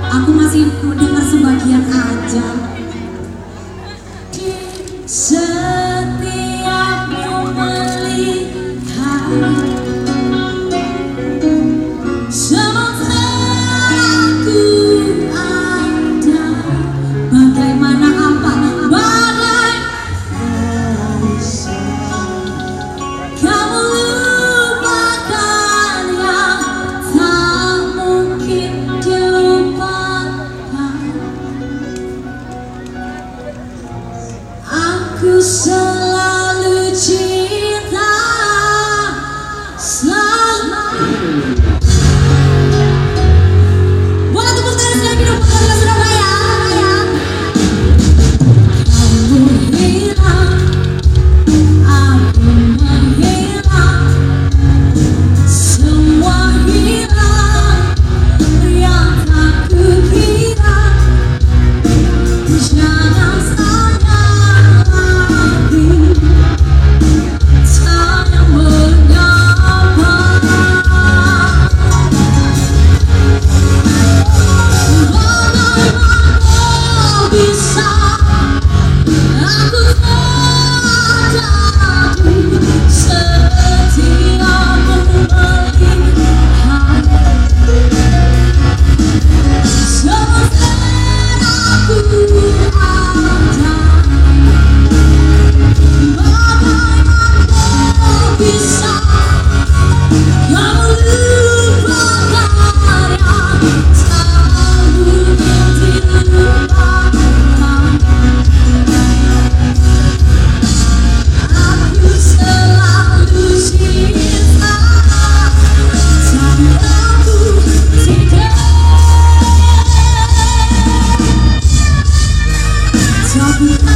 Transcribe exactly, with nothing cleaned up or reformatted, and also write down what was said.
Aku masih mendengar sebagian aja. Di setiapmu melihat sementara aku ada, bagaimana apa bagai kamu lupakan yang tak mungkin dilupakan. Aku selalu cinta, selalu. Boleh tepuk tangan sekali dulu buat warga Surabaya. Kamu hilang, aku menghilang, semua hilang yang tak kukira. Jangan sayang lagi, sayang mengapa? Bagaimana bisa aku terjadi setiapmu melihat sementara aku ada. Bagaimana bisa kamu lupakan yang tak mungkin dilupakan. Aku selalu cinta, tapi aku tidak. Tapi